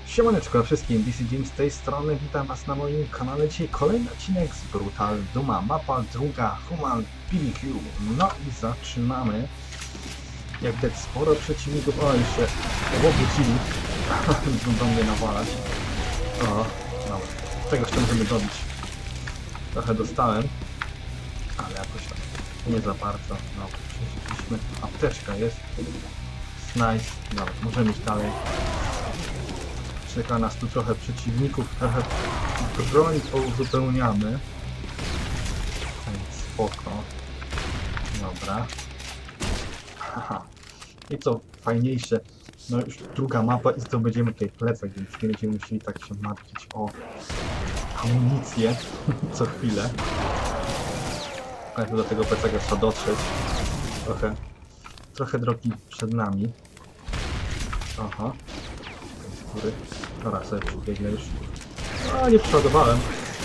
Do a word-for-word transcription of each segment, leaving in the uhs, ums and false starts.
Siemaneczko wszystkim, D C Jim z tej strony, witam was na moim kanale. Dzisiaj kolejny odcinek z Brutal Dooma, mapa druga, Human P B Q. No i zaczynamy. Jak widać sporo przeciwników, o jeszcze wrócili, będą mnie nawalać. O, no, tego jeszcze możemy dobić. Trochę dostałem, ale jakoś tak nie za bardzo. No, przeżyliśmy, apteczka jest. Nice, dobra, możemy iść dalej. Czeka nas tu trochę przeciwników, trochę broń pouzupełniamy. Więc spoko. Dobra. Aha. I co fajniejsze, no już druga mapa i zdobędziemy tutaj plecak, więc nie będziemy musieli tak się martwić o amunicję co chwilę. Ale do tego plecaka trzeba dotrzeć. Trochę, trochę drogi przed nami. Aha. Góry. Dobra, sobie przybiegnę już. A, nie przeładowałem.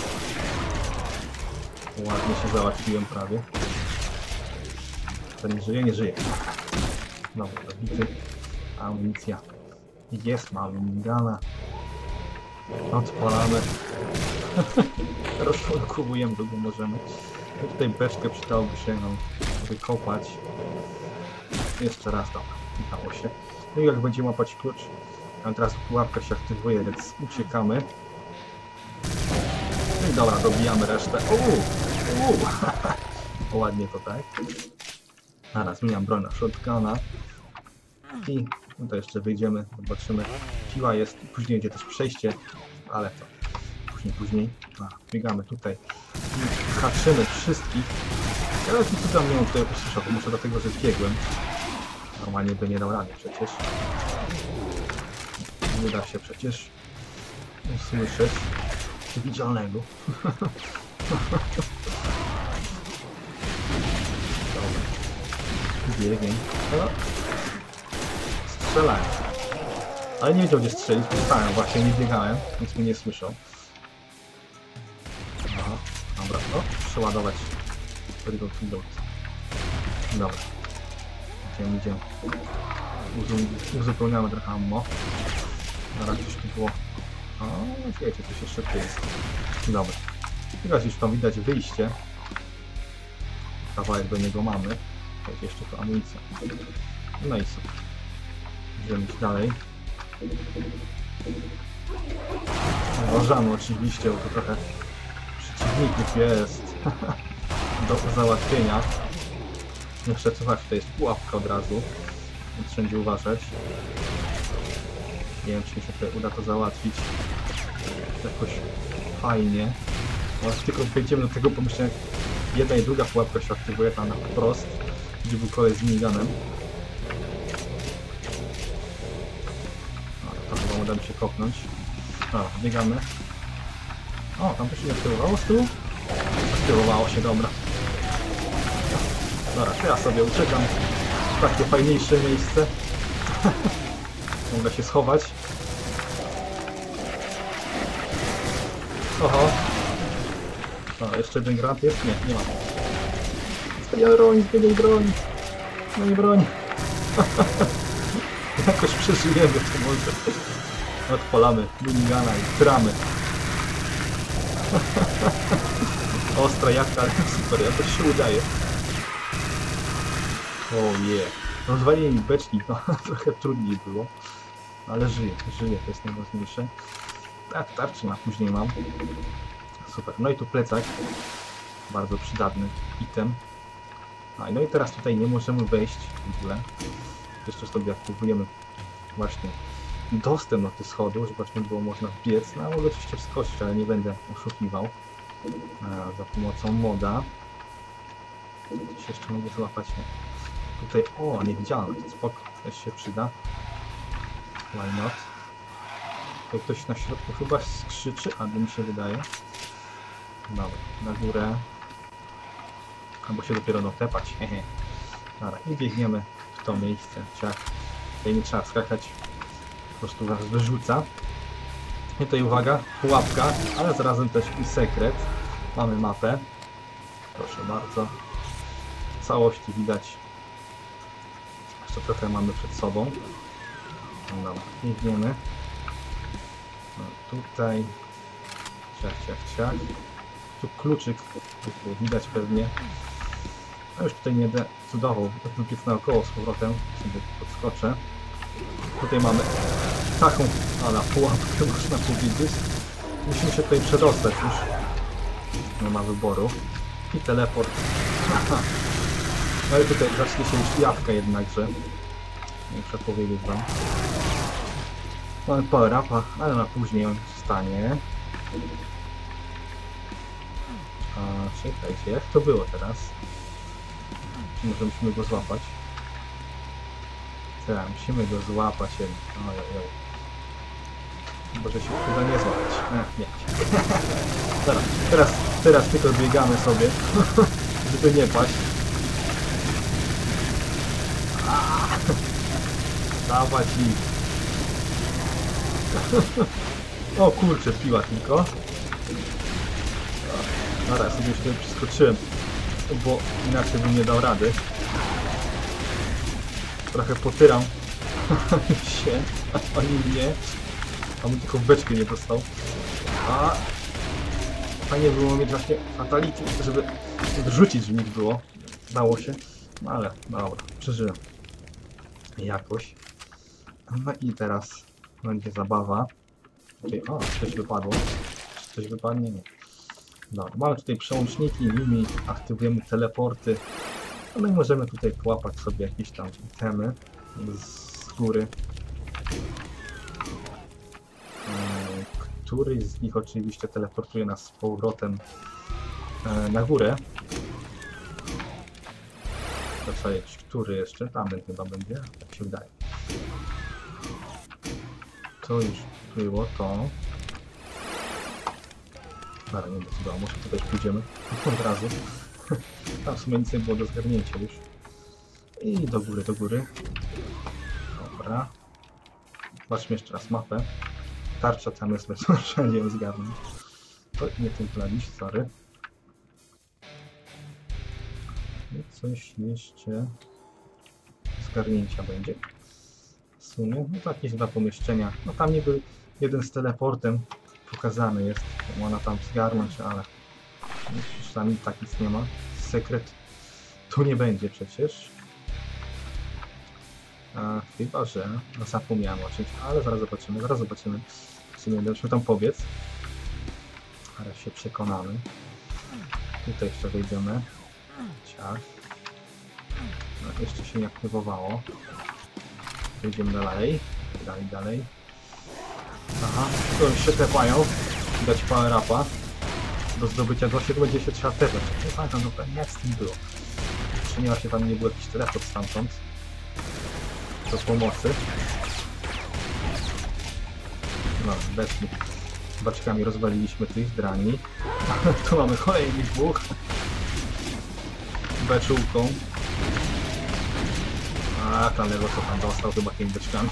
Ładnie się załatwiłem prawie. To nie żyje, nie żyje. Dobra, bity. Amunicja. Jest, mamy minigana. Odpalamy. Rozszukujemy, długo możemy. I tutaj beczkę przydałoby się nam wykopać. Jeszcze raz, dobra, udało się. No i jak będziemy łapać klucz, a teraz pułapka się aktywuje, więc uciekamy. No i dobra, dobijamy resztę. Uuu, uuu. Ładnie to tak. Teraz zmieniam broń na shotguna. I no to jeszcze wyjdziemy, zobaczymy. Siła jest, później będzie też przejście, ale to później, później. A, biegamy tutaj i haczymy wszystkich. Ale tu co tam nie mam tutaj usłyszał, muszę dlatego, że biegłem. Normalnie by nie dał rady przecież. Nie da się przecież usłyszeć widzialnego. Dobra. Biegiem. Strzelałem. Ale nie wiedział gdzie strzelić, stałem właśnie, nie biegałem, więc mnie nie słyszał. Aha. Dobra, o, przeładować. Dobra. Idziemy, idziemy. Uzupełniamy trochę ammo. Zaraz gdzieś tu było. O, wiecie, coś jeszcze tu jest. Dobra. Teraz już tam widać wyjście. Kawałek do niego mamy. Jest jeszcze to amunicja. No i super. Idziemy iść dalej. Uważamy oczywiście, bo to trochę przeciwników jest do załatwienia. Jeszcze słuchać, to jest pułapka od razu, więc wszędzie uważać. Nie wiem, czy mi się tutaj uda to załatwić jakoś fajnie. No, tylko wejdziemy do tego pomyślenia, jedna i druga pułapka się aktywuje tam na wprost, gdzie był kolej z miniganem. No, to chyba uda mi się kopnąć. No, biegamy. O, tam to się nie aktywowało z tyłu? Aktywowało się, dobra. Dobra, to ja sobie uciekam w takie fajniejsze miejsce. Mogę się schować. Oho. O, jeszcze jeden granat jest? Nie, nie ma. Zmieniaj broń, zmieniaj broń. Zmieniaj broń. Jakoś przeżyjemy to może. Odpalamy minigana i tramy. Ostra jaka, ale super, jakoś się udaje. O je, yeah. Rozwalenie mi beczki, no trochę trudniej było, ale żyję, żyję, to jest najważniejsze. Tak, tarczy na później mam. Super, no i tu plecak, bardzo przydatny item. A, no i teraz tutaj nie możemy wejść w ogóle. Jeszcze sobie aktywujemy właśnie dostęp do tych schodów, żeby właśnie było można wbiec. No mogę oczywiście wskoczyć, ale nie będę oszukiwał. A, za pomocą moda. Coś jeszcze mogę złapać. Tutaj, o, niewidzialność, spoko, też się przyda. Why not? Tutaj ktoś na środku chyba skrzyczy, albo mi się wydaje. Dobra, na górę. Albo się dopiero dotepać, hehe. Dobra, i biegniemy w to miejsce. Ciach. Tutaj nie trzeba skakać, po prostu was wyrzuca. I tutaj uwaga, pułapka, ale zarazem też i sekret. Mamy mapę. Proszę bardzo. W całości widać. Jeszcze trochę mamy przed sobą. No dobra, biegniemy. tutaj. Ciach, ciach, ciach. Tu kluczyk, tu widać pewnie. A już tutaj nie będę cudował, biec naokoło z powrotem, sobie podskoczę. Tutaj mamy taką, ala pułapkę można powiedzieć. Musimy się tutaj przedostać już. Nie ma wyboru. I teleport. Aha. No i tutaj zacznie się już jawka jednakże. Nie muszę powiedzieć wam. Mamy power upa, ale na później on stanie. A, czekajcie, jak to było teraz? Czy może musimy go złapać? Tak, musimy go złapać. Ojej. Może się chyba nie złapać. E, nie. Dobra, teraz, teraz tylko biegamy sobie, żeby nie paść. Dawać ich. O kurczę, piła tylko. Dobra, sobie już tutaj przeskoczyłem, bo inaczej bym nie dał rady. Trochę potyram się, a oni mnie. A mu tylko beczkę nie dostał. A fajnie było mieć właśnie fatality, żeby wrzucić w nich było. Dało się. No ale dobra, przeżyłem. Jakoś. No i teraz będzie zabawa. Tutaj, o, coś wypadło. Czy coś wypadnie? Nie. Dobra, mamy tutaj przełączniki, nimi aktywujemy teleporty. No i możemy tutaj połapać sobie jakieś tam itemy z góry. Któryś z nich oczywiście teleportuje nas z powrotem na górę. To co jest? Który jeszcze? Tam chyba będzie, tak się wydaje. To już było to. Dobra, nie decydowało, może tutaj pójdziemy od razu. Tam w sumie nic nie było do zgarnięcia już. I do góry, do góry. Dobra. Zobaczmy jeszcze raz mapę. Tarcza tam jest, bez wszędzie ją zgarnąć. To nie ten klawisz, sorry. I coś jeszcze zgarnięcia będzie. W sumie, no to jakieś dwa pomieszczenia. No tam niby jeden z teleportem pokazany jest. Można tam zgarnąć, ale przynajmniej tak nic nie ma. Sekret tu nie będzie przecież. A, chyba, że no, zapomniałem o czymś, ale zaraz zobaczymy, zaraz zobaczymy. Musimy tam powiedz. Zaraz się przekonamy. Tutaj jeszcze wejdziemy. Ciach. No, jeszcze się nie aktywowało. Wejdziemy dalej. Dalej, dalej. Aha, to już się tepają. Dać power upa. Do zdobycia do siebie będzie się trzeba tepać. Nie pamiętam dokładnie jak z tym było. Czy nie właśnie tam nie był jakiś teleport stamtąd. Do pomocy. No, obecnie baczkami rozwaliliśmy tych drani. Tu mamy kolejnych dwóch. Beczułką. A tam lewo co tam dostał chyba tymi beczkami.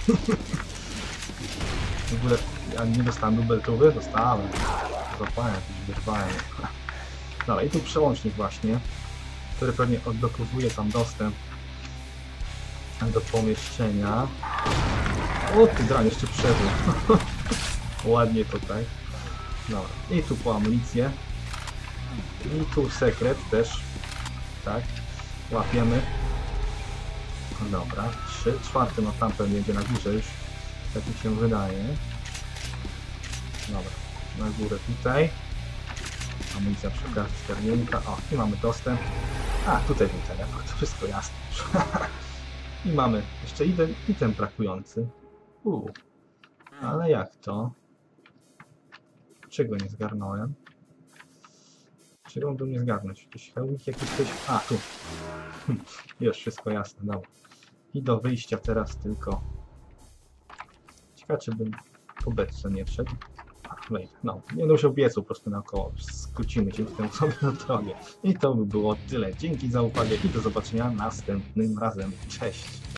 W ogóle ja nie dostałem dubeltowy? Dostałem. Złapałem, jakiś wyrwałem. Dobra, i tu przełącznik właśnie, który pewnie odblokowuje tam dostęp do pomieszczenia. O, ty drań jeszcze przeżył. Ładnie tutaj. Dobra, i tu po amunicję. I tu sekret też. Tak, łapiemy. Dobra, trzy, czwarty, no tam pewnie będzie na górze już. Tak mi się wydaje. Dobra, na górę tutaj. Amunicja przy okazji sternienka. O, i mamy dostęp. A, tutaj był teleport, to wszystko jasne. I mamy jeszcze item, item brakujący. Uuu. Ale jak to? Czego nie zgarnąłem? Czego bym nie zgarnąć? Jakiś hełmik, jakiś coś... A, tu. Już wszystko jasne, dobra. I do wyjścia teraz tylko... Ciekawe, czy bym po beczce nie wszedł. Wejdę. No, nie będę musiał biec po prostu naokoło. Skrócimy dzięki temu sobie na drogę. I to by było tyle. Dzięki za uwagę i do zobaczenia następnym razem. Cześć!